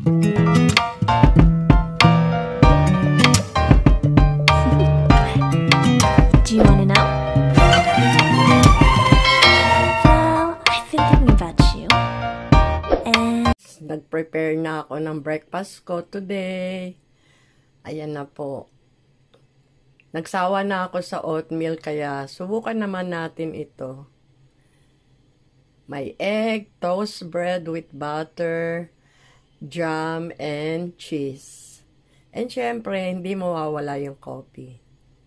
Do you wanna know? Well, I've been thinking about you. And nag-prepare na ako ng breakfast ko today. Ayan na po. Nagsawa na ako sa oatmeal kaya subukan naman natin ito. May egg, toast bread with butter, jam, and cheese. And syempre, hindi mawawala yung coffee.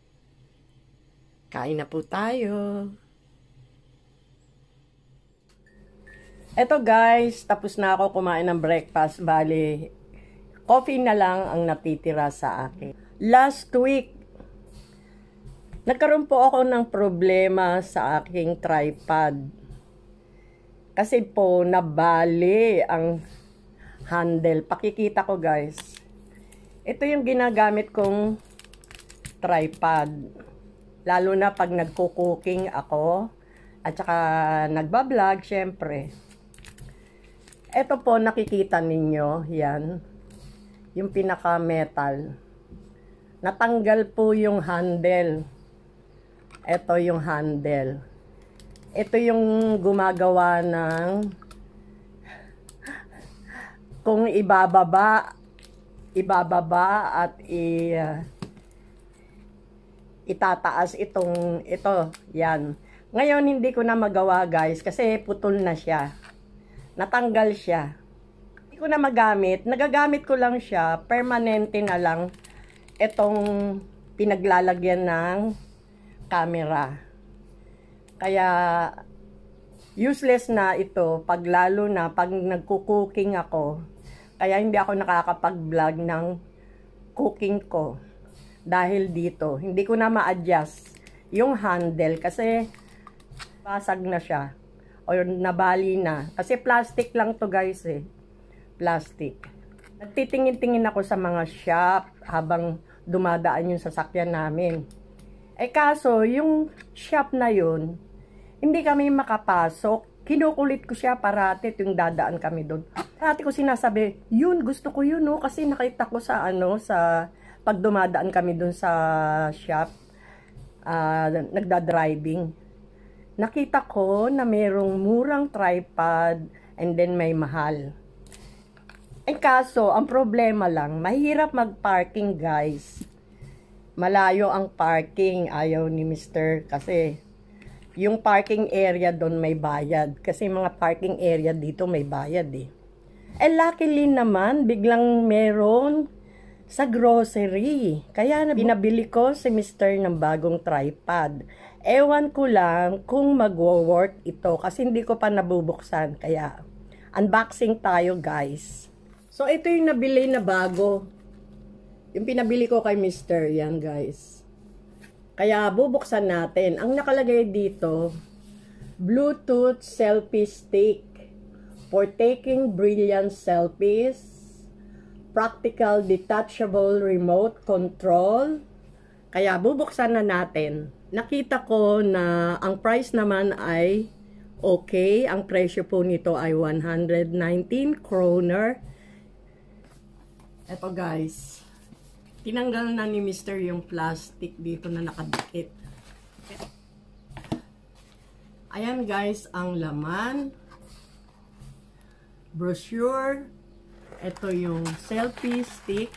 Kain na po tayo. Eto guys, tapos na ako kumain ng breakfast. Bali, coffee na lang ang natitira sa akin. Last week, nagkaroon po ako ng problema sa aking tripod. Kasi po, nabali ang handle. Pakikita ko guys. Ito yung ginagamit kong tripod. Lalo na pag nagko-cooking ako. At saka nagbablog, syempre. Ito po, nakikita ninyo. Yan. Yung pinaka-metal. Natanggal po yung handle. Ito yung handle. Ito yung gumagawa ng kung ibababa at itataas ito, yan. Ngayon, hindi ko na magawa guys, kasi putol na siya. Natanggal siya. Hindi ko na magamit. Nagagamit ko lang siya, permanente na lang itong pinaglalagyan ng camera. Kaya, useless na ito, lalo na pag nagko-cooking ako. Kaya hindi ako nakakapag-vlog ng cooking ko. Dahil dito, hindi ko na ma-adjust yung handle kasi basag na siya o nabali na. Kasi plastic lang to guys eh. Plastic. Nagtitingin-tingin ako sa mga shop habang dumadaan yung sasakyan namin. Eh kaso, yung shop na yun, hindi kami makapasok. Kinukulit ko siya parati yung dadaan kami doon. Parati ko sinasabi, yun, gusto ko yun, no? Kasi nakita ko sa pag dumadaan kami dun sa shop, nagda-driving. Nakita ko na mayroong murang tripod and then may mahal. Eh kaso, ang problema lang, mahirap mag-parking guys. Malayo ang parking, ayaw ni Mr. kasi yung parking area doon may bayad. Kasi mga parking area dito may bayad eh. Eh luckily naman, biglang meron sa grocery. Kaya binabili ko si Mr. ng bagong tripod. Ewan ko lang kung mag-work ito kasi hindi ko pa nabubuksan. Kaya unboxing tayo guys. So ito yung nabili na bago. Yung pinabili ko kay Mr. Yan guys. Kaya bubuksan natin. Ang nakalagay dito, Bluetooth selfie stick for taking brilliant selfies. Practical detachable remote control. Kaya bubuksan na natin. Nakita ko na ang price naman ay okay. Ang presyo po nito ay 119 kroner. Eto guys. Tinanggal na ni Mr. yung plastic dito na nakadikit. Ayan guys ang laman. Brochure. Ito yung selfie stick.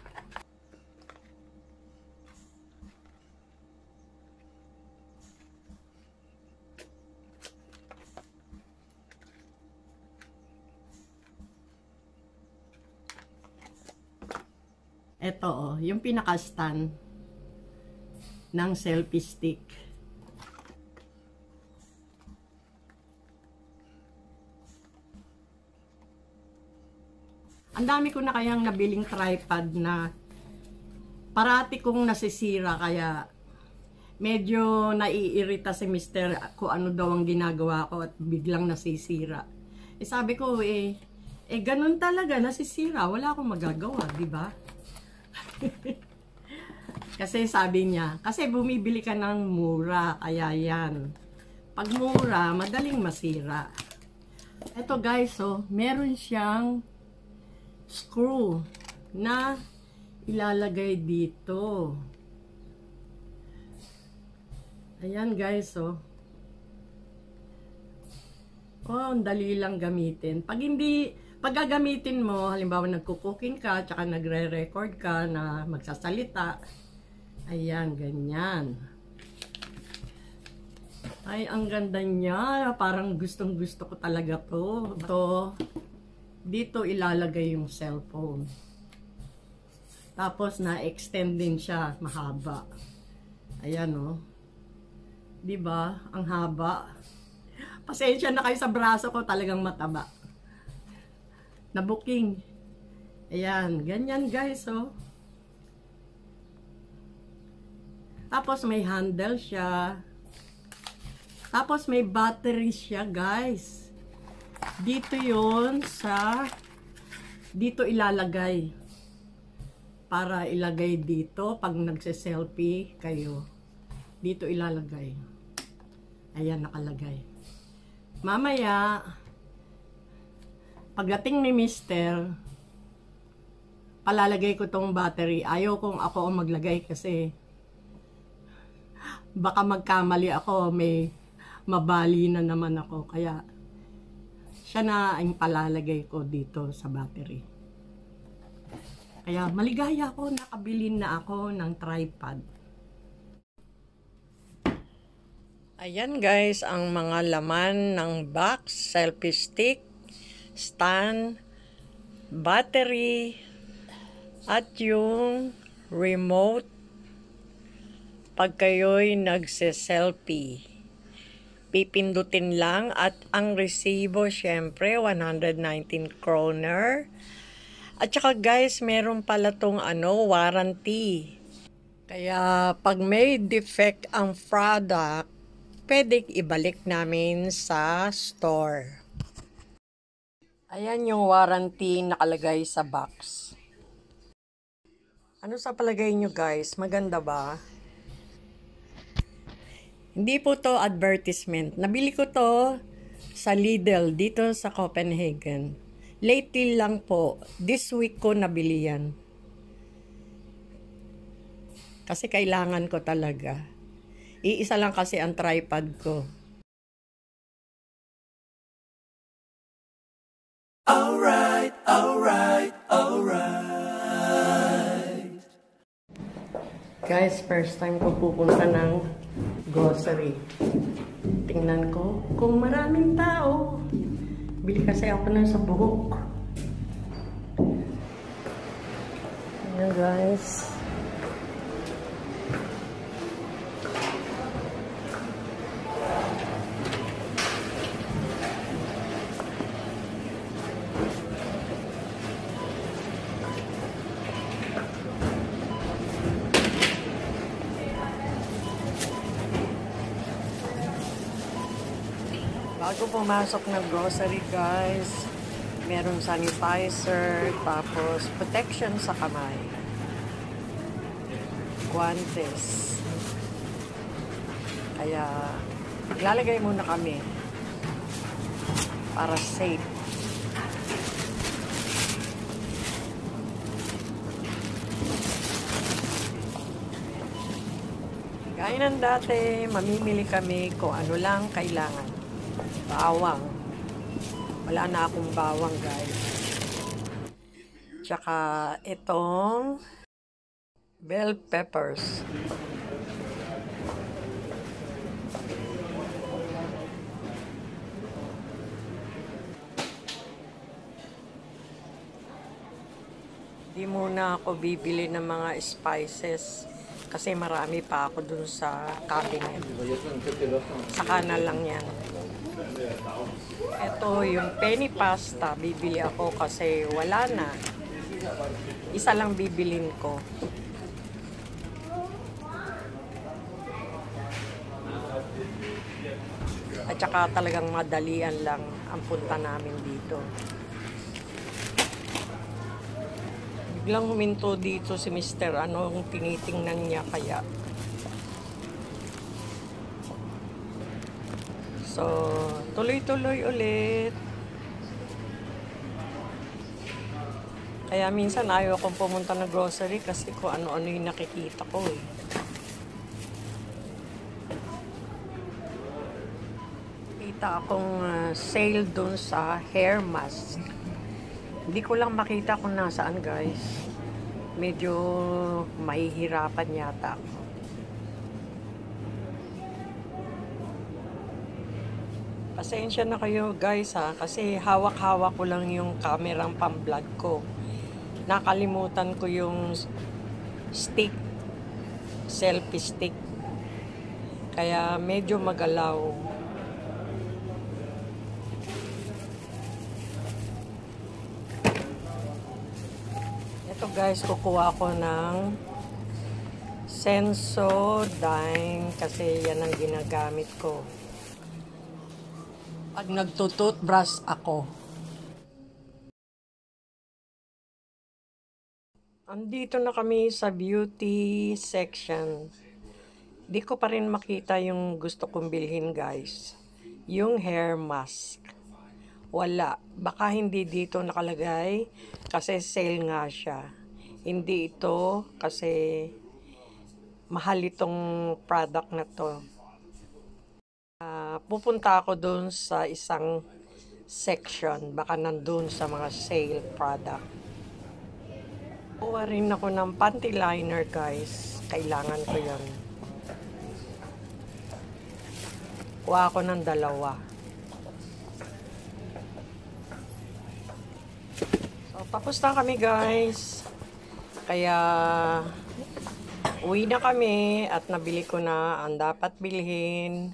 Ito yung pinaka-stand ng selfie stick. Ang dami ko na kayang nabiling tripod na parati kong nasisira kaya medyo naiirita si Mr. kung ano daw ang ginagawa ko at biglang nasisira. Eh sabi ko ganun talaga nasisira, wala akong magagawa, di ba? Kasi sabi niya, kasi bumibili ka ng mura, kaya yan. Pag mura, madaling masira. Ito guys, meron siyang screw na ilalagay dito. Ayan guys, oh. Oh, ang dali lang gamitin. Pag gagamitin mo, halimbawa nagkukuking ka, tsaka nagre-record ka na magsasalita. Ayan, ganyan. Ay, ang ganda niya. Parang gustong-gusto ko talaga to. Dito ilalagay yung cellphone. Tapos na-extend din siya, mahaba. Ayan, oh. Diba? Ang haba. Pasensya na kayo sa braso ko, talagang mataba. Na-booking. Ayan, ganyan guys, oh. Tapos may handle siya. Tapos may battery siya, guys. Dito yon dito ilalagay. Para ilagay dito pag nagse-selfie kayo. Dito ilalagay. Ayan, nakalagay. Mamaya, pagdating ni Mister, palalagay ko tong battery. Ayaw kong ako ang maglagay kasi baka magkamali ako, may mabali na naman ako. Kaya, siya na ang palalagay ko dito sa battery. Kaya, maligaya ako, nakabili na ako ng tripod. Ayan guys, ang mga laman ng box, selfie stick, stand, battery, at yung remote pag kayo'y nagse-selfie. Pipindutin lang at ang resibo syempre 119 kroner. At saka guys, meron pala tong warranty. Kaya pag may defect ang product, pwede ibalik namin sa store. Ayan yung warranty nakalagay sa box. Ano sa palagay nyo guys? Maganda ba? Hindi po to advertisement. Nabili ko to sa Lidl dito sa Copenhagen. Lately lang po. This week ko nabili yan. Kasi kailangan ko talaga. Iisa lang kasi ang tripod ko. Alright. Guys, first time ko pupunta ng grocery. Tingnan ko kung maraming tao. Bili kasi ako ng sa buhok. Ayan guys. Bago pumasok ng grocery guys, meron sanitizer, tapos protection sa kamay, guantes. Kaya lalagay muna kami para safe. Gaya ng dati, mamimili kami kung ano lang kailangan. Bawang. Wala na akong bawang guys. Tsaka itong bell peppers. Di muna ako bibili ng mga spices kasi marami pa ako dun sa cabinet. Saka na lang yan. Ito yung penny pasta, bibili ako kasi wala na. Isa lang bibilin ko. At saka talagang madalian lang ang punta namin dito. Biglang huminto dito si Mr. Anong tinitingnan niya kaya. So, tuloy-tuloy ulit. Kaya minsan ayaw akong pumunta ng grocery kasi kung ano-ano yung nakikita ko eh. Kita akong sale dun sa hair mask. Hindi ko lang makita kung nasaan guys. Medyo mahihirapan yata ako. Pasensya na kayo guys ha, kasi hawak-hawak ko lang yung kamerang pang-vlog ko. Nakalimutan ko yung stick, selfie stick. Kaya medyo magalaw. Ito guys, kukuha ko ng Sensodyne kasi yan ang ginagamit ko pag nagtututbrush ako. Andito na kami sa beauty section. Di ko pa rin makita yung gusto kong bilhin guys. Yung hair mask. Wala. Baka hindi dito nakalagay kasi sale nga siya. Hindi ito kasi mahal itong product na to. Pupunta ako dun sa isang section. Baka nandun sa mga sale product. Kuha rin ako ng panty liner guys. Kailangan ko yun. Kuha ako ng 2. So, tapos na kami guys. Kaya uwi na kami at nabili ko na ang dapat bilhin.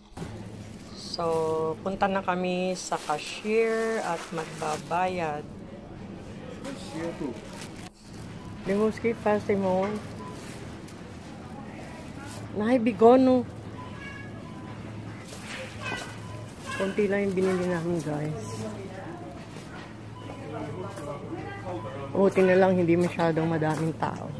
So, punta na kami sa cashier at magbabayad. Limuski fast mo. Nahay bigono. Konti lang yung binili namin guys. Buti na lang hindi masyadong madaming tao.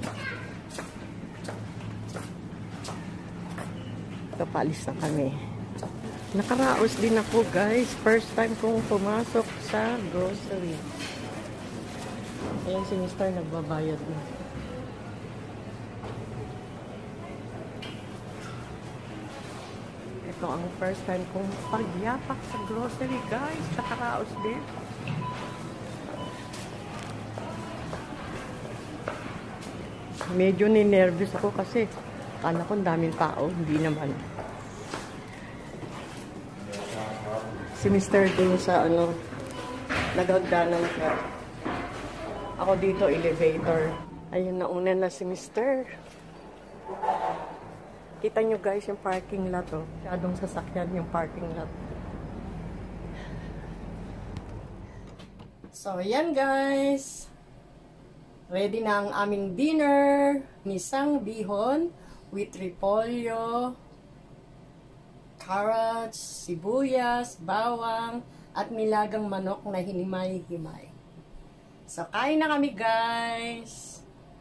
Ito, paalis na kami. Nakaraos din ako guys. First time kong pumasok sa grocery. Ayan si Mr. nagbabayad na. Ito ang first time kong pagyapak sa grocery guys. Nakaraos din. Medyo ninervous ako kasi akala ko daming tao. Hindi naman. Si Mr. din sa nagagdanan siya. Ako dito, elevator. Ayun, nauna na si Mr. Kita nyo guys yung parking lot. Oh. Masyadong sasakyan yung parking lot. So, ayan guys. Ready na ang aming dinner. Nisang bihon with repolyo, carrots, sibuyas, bawang, at nilagang manok na hinimay-himay. So, kain na kami, guys!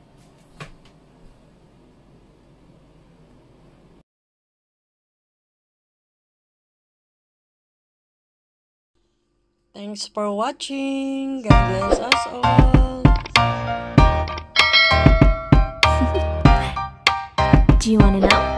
Thanks for watching! God bless us all! Do you want to know?